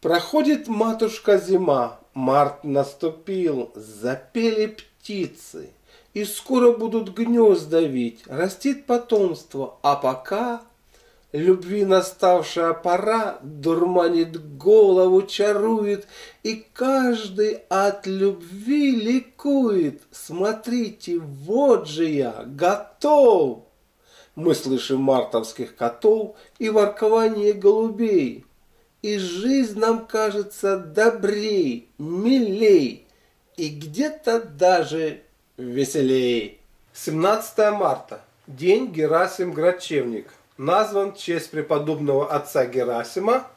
Проходит, матушка, зима, март наступил, запели птицы, и скоро будут гнезда вить, растит потомство, а пока любви наставшая пора дурманит голову, чарует, и каждый от любви ликует. Смотрите, вот же я, готов! Мы слышим мартовских котов и воркование голубей. И жизнь нам кажется добрей, милей и где-то даже веселей. 17 марта. День Герасим Грачевник. Назван в честь преподобного отца Герасима,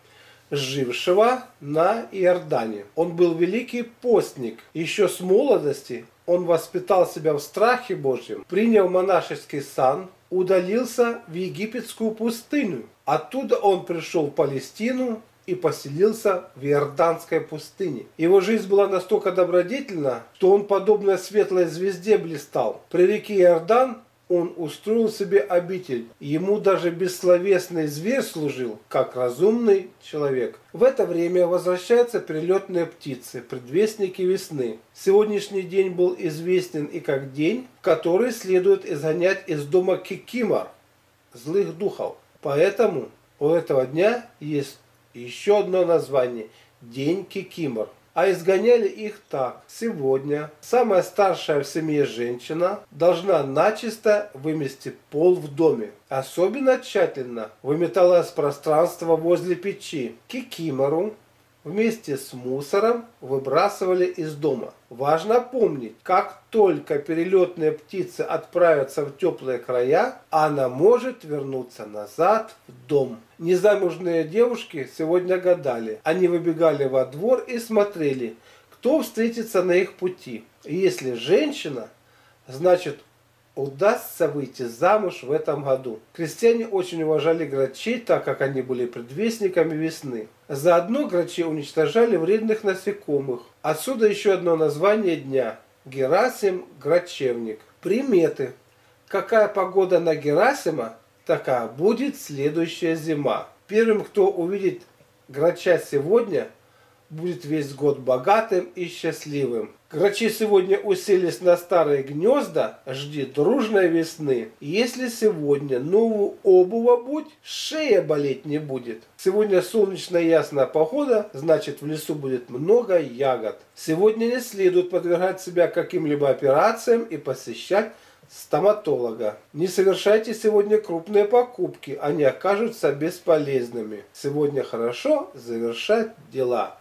жившего на Иордане. Он был великий постник. Еще с молодости он воспитал себя в страхе Божьем, принял монашеский сан, удалился в египетскую пустыню. Оттуда он пришел в Палестину и поселился в Иорданской пустыне. Его жизнь была настолько добродетельна, что он, подобно светлой звезде, блистал. При реке Иордан он устроил себе обитель. Ему даже бессловесный зверь служил, как разумный человек. В это время возвращаются перелетные птицы, предвестники весны. Сегодняшний день был известен и как день, в который следует изгонять из дома кикимор, злых духов. Поэтому у этого дня есть еще одно название – День кикимор. А изгоняли их так. Сегодня самая старшая в семье женщина должна начисто вымести пол в доме. Особенно тщательно выметалось пространство возле печи. Кикимору вместе с мусором выбрасывали из дома. Важно помнить, как только перелетные птицы отправятся в теплые края, она может вернуться назад в дом. Незамужные девушки сегодня гадали. Они выбегали во двор и смотрели, кто встретится на их пути. И если женщина, значит удастся выйти замуж в этом году. Крестьяне очень уважали грачей, так как они были предвестниками весны. Заодно грачи уничтожали вредных насекомых. Отсюда еще одно название дня – Герасим Грачевник. Приметы. Какая погода на Герасима, такая будет следующая зима. Первым, кто увидит грача сегодня, будет весь год богатым и счастливым. Грачи сегодня уселись на старые гнезда, жди дружной весны. Если сегодня новую обувь обуть, шея болеть не будет. Сегодня солнечная ясная погода, значит в лесу будет много ягод. Сегодня не следует подвергать себя каким-либо операциям и посещать стоматолога. Не совершайте сегодня крупные покупки, они окажутся бесполезными. Сегодня хорошо завершать дела.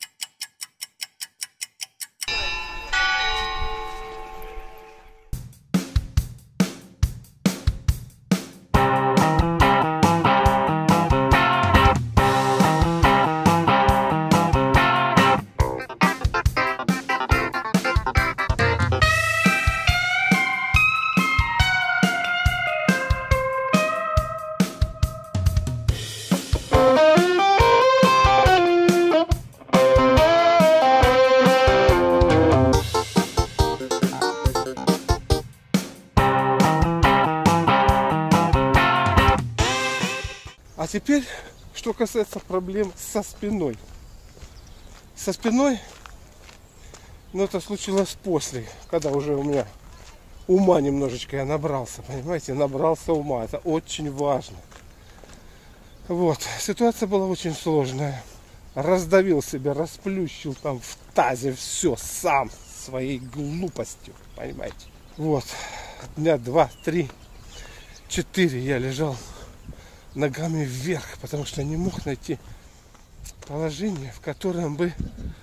А теперь, что касается проблем со спиной. Со спиной, но это случилось после, когда уже у меня ума немножечко я набрался, понимаете, набрался ума. Это очень важно. Вот, ситуация была очень сложная. Раздавил себя, расплющил там в тазе все сам своей глупостью, понимаете. Вот, дня 2, 3, 4 я лежал ногами вверх, потому что не мог найти положение, в котором бы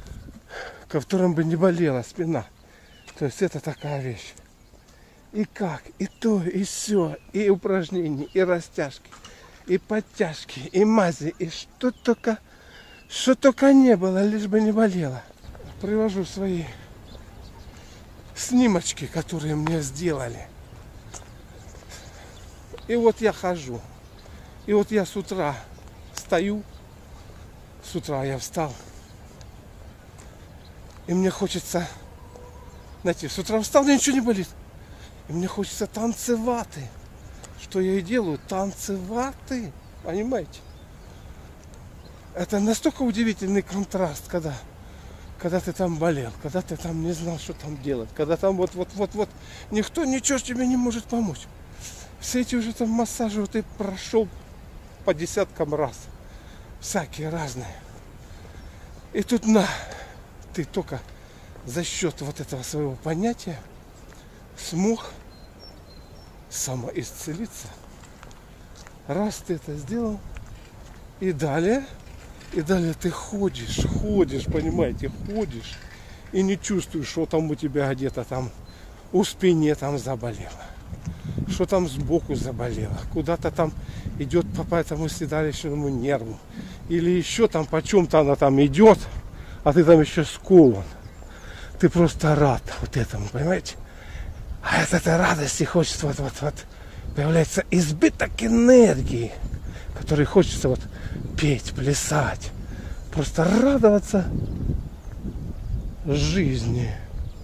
не болела спина. То есть это такая вещь. И как, и то, и все, и упражнения, и растяжки, и подтяжки, и мази, и что только не было, лишь бы не болело. Привожу свои снимочки, которые мне сделали. И вот я хожу. И вот я с утра встаю, с утра я встал, и мне хочется, знаете, с утра встал, мне ничего не болит, и мне хочется танцевать. Что я и делаю, танцевать, понимаете? Это настолько удивительный контраст, когда ты там болел, когда ты там не знал, что там делать, когда там вот никто ничего тебе не может помочь. Все эти уже там массажи вот ты прошел по десяткам раз. Всякие разные. И тут ты только за счет вот этого своего понятия смог самоисцелиться. Раз ты это сделал, и далее ты ходишь, понимаете, ходишь и не чувствуешь, что там у тебя где-то там у спине там заболело, что там сбоку заболело, куда-то там идет по этому седалищному нерву, или еще там по чем-то она там идет, а ты там еще скован. Ты просто рад вот этому, понимаете? А от этой радости хочется появляется избыток энергии, который хочется петь, плясать, просто радоваться жизни.